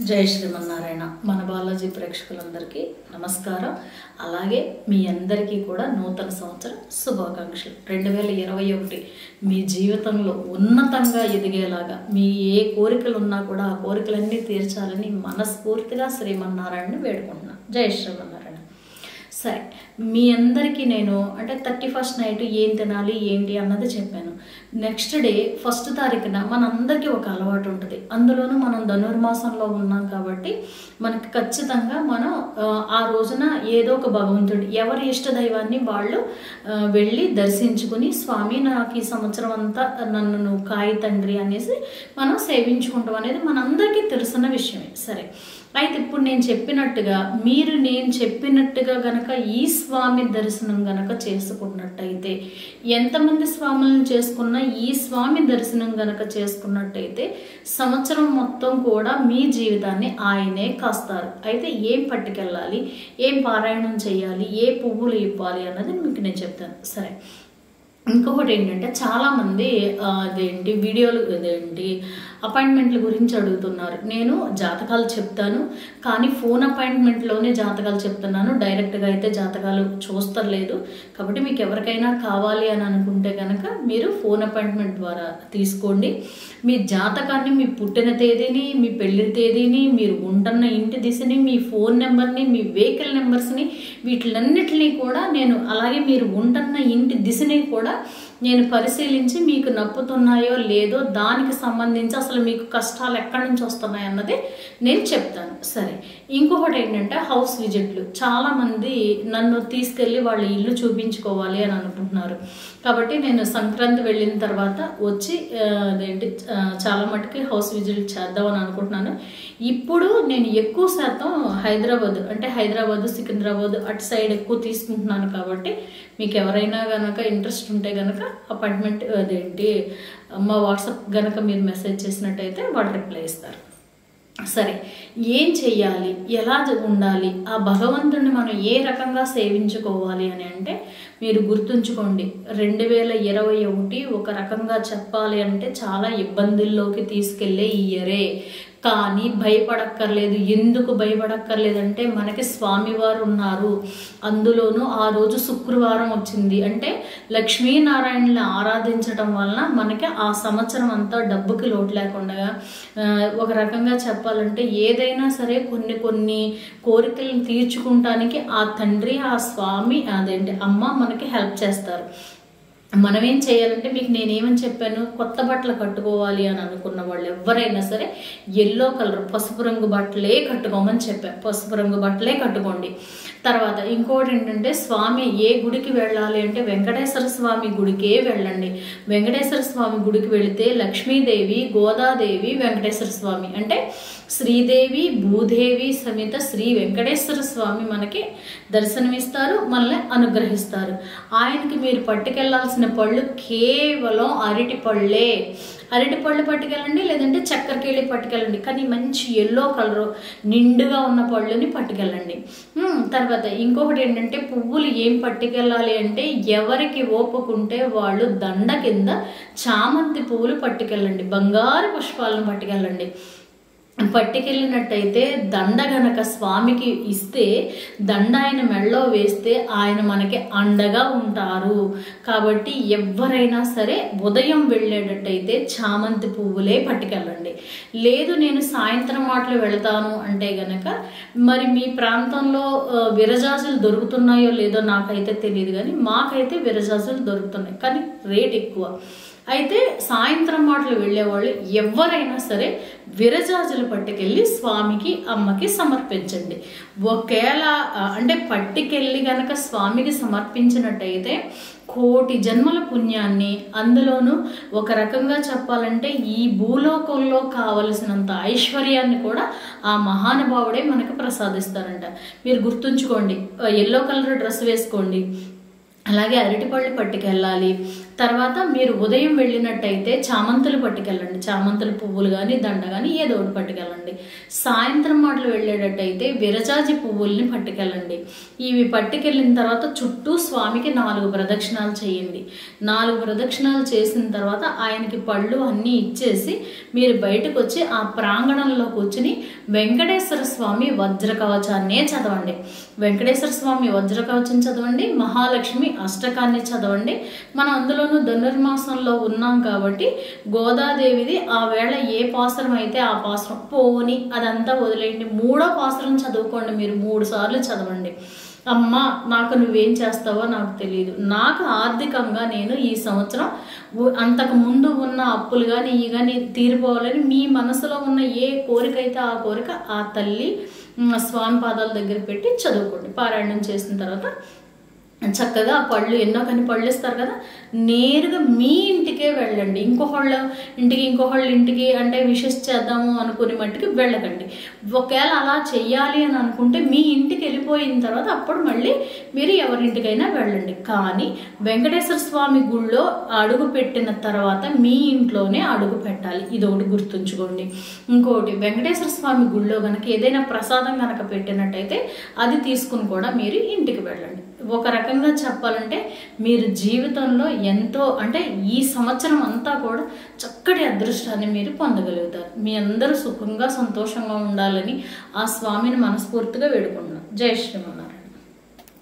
జై శ్రీమన్నారాయణ. మన బాలాజీ ప్రేక్షకులందరికీ నమస్కారం. అలాగే మీ అందరికీ కూడా నూతన సంవత్సర శుభాకాంక్షలు. 2021 మీ జీవితంలో ఉన్నతంగా ఎదిగేలాగా మీ ఏ కోరికలు ఉన్నా కూడా ఆ కోరికలన్నీ తీర్చాలని మనస్ఫూర్తిగా శ్రీమన్నారాయణని వేడుకుంటున్నాను. జై శ్రీమన్నారాయణ. సరే, మీ అందరికీ నేను 31st నైట్ ఏం తినాలి ఏంటి అన్నది చెప్పాను. నెక్స్ట్ డే 1st తారీఖున మనందరికీ ఒక అలవాటు ఉంటుంది. అందులోనూ మనం ధనుర్మాసంలో ఉన్నాం కాబట్టి మనకి ఖచ్చితంగా మనం ఆ రోజున ఏదో ఒక భగవంతుడి ఎవరి ఇష్ట దైవాన్ని వాళ్ళు వెళ్ళి దర్శించుకుని, స్వామి నాకు ఈ సంవత్సరం అంతా నన్ను నువ్వు కాయి తండ్రి అనేసి మనం సేవించుకుంటాం అనేది మనందరికీ తెలిసిన విషయమే. సరే, అయితే ఇప్పుడు నేను చెప్పినట్టుగా నేను చెప్పినట్టుగా గనక ఈ స్వామి దర్శనం గనక చేసుకున్నట్టయితే, ఎంతమంది స్వాములను చేసుకున్నా ఈ స్వామి దర్శనం గనక చేసుకున్నట్టయితే సంవత్సరం మొత్తం కూడా మీ జీవితాన్ని ఆయనే కాస్తారు. అయితే ఏం పట్టుకెళ్ళాలి, ఏం పారాయణం చేయాలి, ఏ పువ్వులు ఇవ్వాలి అన్నది మీకు నేను చెప్తాను. సరే, ఇంకొకటి ఏంటంటే చాలామంది వీడియోలు అపాయింట్మెంట్ల గురించి అడుగుతున్నారు. నేను జాతకాలు చెప్తాను, కానీ ఫోన్ అపాయింట్మెంట్లోనే జాతకాలు చెప్తున్నాను. డైరెక్ట్గా అయితే జాతకాలు చూస్తలేదు. కాబట్టి మీకు ఎవరికైనా కావాలి అని అనుకుంటే కనుక మీరు ఫోన్ అపాయింట్మెంట్ ద్వారా తీసుకోండి. మీ జాతకాన్ని, మీ పుట్టిన తేదీని, మీ పెళ్లి తేదీని, మీరు ఉంటున్న ఇంటి దిశని, మీ ఫోన్ నెంబర్ని, మీ వెహికల్ నెంబర్స్ని, వీటిలన్నిటినీ కూడా నేను, అలాగే మీరు ఉంటున్న ఇంటి దిశని కూడా నేను పరిశీలించి మీకు నప్పుతున్నాయో లేదో దానికి సంబంధించి అసలు మీకు కష్టాలు ఎక్కడి నుంచి వస్తున్నాయి అన్నది నేను చెప్తాను. సరే, ఇంకొకటి ఏంటంటే హౌస్ విజిట్లు. చాలామంది నన్ను తీసుకెళ్ళి వాళ్ళ ఇల్లు చూపించుకోవాలి అని అనుకుంటున్నారు. కాబట్టి నేను సంక్రాంతి వెళ్ళిన తర్వాత వచ్చి చాలా మటుకి హౌస్ విజిట్ చేద్దామని అనుకుంటున్నాను. ఇప్పుడు నేను ఎక్కువ శాతం హైదరాబాద్ సికింద్రాబాద్ అటు సైడ్ ఎక్కువ తీసుకుంటున్నాను. కాబట్టి మీకు ఎవరైనా గనక ఇంట్రెస్ట్ ఉంటే గనక అపాయింట్మెంట్ మా వాట్సాప్ గనక మీరు మెసేజ్ చేసినట్టయితే వాళ్ళు రిప్లై ఇస్తారు. సరే, ఏం చెయ్యాలి, ఎలా ఉండాలి, ఆ భగవంతుడిని మనం ఏ రకంగా సేవించుకోవాలి అని అంటే మీరు గుర్తుంచుకోండి, 2021 ఒక రకంగా చెప్పాలి అంటే చాలా ఇబ్బందుల్లోకి తీసుకెళ్లే ఇయరే. కానీ భయపడక్కర్లేదు. ఎందుకు భయపడక్కర్లేదంటే మనకి స్వామివారు ఉన్నారు. అందులోనూ ఆ రోజు శుక్రవారం వచ్చింది అంటే లక్ష్మీనారాయణని ఆరాధించడం వలన మనకి ఆ సంవత్సరం అంతా డబ్బుకి లోటు లేకుండా, ఒక రకంగా చెప్పాలంటే ఏదైనా సరే కొన్ని కోరికలను తీర్చుకుంటానికి ఆ తండ్రి, ఆ స్వామి, అమ్మ మనకి హెల్ప్ చేస్తారు. మనం ఏం చేయాలంటే మీకు నేనేమని చెప్పాను, కొత్త బట్టలు కట్టుకోవాలి అని అనుకున్న వాళ్ళు ఎవరైనా సరే ఎల్లో కలర్ పసుపు రంగు బట్టలే కట్టుకోమని చెప్పాను. పసుపు రంగు బట్టలే కట్టుకోండి. తర్వాత ఇంకోటి ఏంటంటే స్వామి ఏ గుడికి వెళ్ళాలి అంటే వెంకటేశ్వర స్వామి గుడికే వెళ్ళండి. వెంకటేశ్వర స్వామి గుడికి వెళితే లక్ష్మీదేవి, గోదాదేవి, వెంకటేశ్వర స్వామి అంటే శ్రీదేవి భూదేవి సమేత శ్రీ వెంకటేశ్వర స్వామి మనకి దర్శనమిస్తారు, మనల్ని అనుగ్రహిస్తారు. ఆయనకి మీరు పట్టుకెళ్లాల్సిన పళ్ళు కేవలం అరటి పళ్ళు పట్టుకెళ్ళండి, లేదంటే చక్కెరకేళి పట్టుకెళ్ళండి. కానీ మంచి ఎల్లో కలర్ నిండుగా ఉన్న పళ్ళుని పట్టుకెళ్ళండి. తర్వాత ఇంకొకటి ఏంటంటే పువ్వులు ఏం పట్టుకెళ్ళాలి అంటే ఎవరికి ఓపుకుంటే వాళ్ళు దండ కింద చామంతి పువ్వులు పట్టుకెళ్ళండి, బంగారు పుష్పాలను పట్టుకెళ్ళండి. పట్టుకెళ్ళినట్టయితే దండ గనక స్వామికి ఇస్తే, దండ ఆయన మెడలో వేస్తే ఆయన మనకి అండగా ఉంటారు. కాబట్టి ఎవరైనా సరే ఉదయం వెళ్ళేటట్టయితే చామంతి పువ్వులే పట్టుకెళ్ళండి. లేదు నేను సాయంత్రం మాటలు వెళతాను అంటే గనక మరి మీ ప్రాంతంలో విరజాజులు దొరుకుతున్నాయో లేదో నాకైతే తెలియదు, కానీ మాకైతే విరజాజులు దొరుకుతున్నాయి, కానీ రేట్ ఎక్కువ. అయితే సాయంత్రం మాటలు వెళ్ళేవాళ్ళు ఎవరైనా సరే విరజాజులు పట్టుకెళ్ళి స్వామికి, అమ్మకి సమర్పించండి. ఒకవేళ పట్టుకెళ్ళి గనక స్వామికి సమర్పించినట్టయితే కోటి జన్మల పుణ్యాన్ని, అందులోనూ ఒక రకంగా చెప్పాలంటే ఈ భూలోకంలో కావలసినంత ఐశ్వర్యాన్ని కూడా ఆ మహానుభావుడే మనకు ప్రసాదిస్తారంట. మీరు గుర్తుంచుకోండి, ఎల్లో కలర్ డ్రెస్ వేసుకోండి, అలాగే అరటిపళ్ళు పట్టుకెళ్ళాలి. తర్వాత మీరు ఉదయం వెళ్ళినట్టయితే చామంతులు పట్టుకెళ్ళండి. చామంతుల పువ్వులు కానీ దండ కానీ ఏదో ఒకటి పట్టుకెళ్ళండి. సాయంత్రం మాటలు వెళ్ళేటట్టయితే విరజాజి పువ్వుల్ని పట్టుకెళ్ళండి. ఇవి పట్టుకెళ్ళిన తర్వాత చుట్టూ స్వామికి 4 ప్రదక్షిణాలు చేయండి. 4 ప్రదక్షిణాలు చేసిన తర్వాత ఆయనకి పళ్ళు అన్నీ ఇచ్చేసి మీరు బయటకు వచ్చి ఆ ప్రాంగణంలో కూర్చుని వెంకటేశ్వర స్వామి వజ్ర కవచాన్నే చదవండి. వెంకటేశ్వర స్వామి వజ్ర కవచం చదవండి, మహాలక్ష్మి అష్టకాన్ని చదవండి. మనం అందులోనూ ధనుర్మాసంలో ఉన్నాం కాబట్టి గోదాదేవిది ఆ వేళ ఏ పాసురం అయితే ఆ పాసురం పోని అదంతా వదిలేయండి. 3వ పాసురం చదువుకోండి. మీరు 3 సార్లు చదవండి. అమ్మ నాకు నువ్వేం చేస్తావో నాకు తెలియదు, నాకు ఆర్థికంగా నేను ఈ సంవత్సరం అంతకు ముందు ఉన్న అప్పులు కానీ ఇవి కానీ తీరిపోవాలని మీ మనసులో ఉన్న ఏ కోరిక అయితే ఆ కోరిక ఆ తల్లి స్వామి పాదాల దగ్గర పెట్టి చదువుకోండి. పారాయణం చేసిన తర్వాత చక్కగా పళ్ళు ఎన్నో కానీ పళ్ళు ఇస్తారు కదా, నేరుగా మీ ఇంటికే వెళ్ళండి. ఇంకొకళ్ళ ఇంటికి అంటే విషెస్ చేద్దాము అనుకునే మట్టుకి వెళ్ళకండి. ఒకవేళ అలా చెయ్యాలి అని అనుకుంటే మీ ఇంటికి వెళ్ళిపోయిన తర్వాత అప్పుడు మళ్ళీ మీరు ఎవరింటికైనా వెళ్ళండి. కానీ వెంకటేశ్వర స్వామి గుళ్ళో అడుగు పెట్టిన తర్వాత మీ ఇంట్లోనే అడుగు పెట్టాలి. ఇది ఒకటి గుర్తుంచుకోండి. ఇంకోటి, వెంకటేశ్వర స్వామి గుళ్ళో కనుక ఏదైనా ప్రసాదం కనుక పెట్టినట్టయితే అది తీసుకుని కూడా మీరు ఇంటికి వెళ్ళండి. ఒక రకంగా చెప్పాలంటే మీరు జీవితంలో ఎంతో అంటే ఈ సంవత్సరం అంతా కూడా చక్కటి అదృష్టాన్ని మీరు పొందగలుగుతారు. మీ అందరూ సుఖంగా సంతోషంగా ఉండాలని ఆ స్వామిని మనస్ఫూర్తిగా వేడుకుంటున్నాను. జై శ్రీమన్నారాయణ.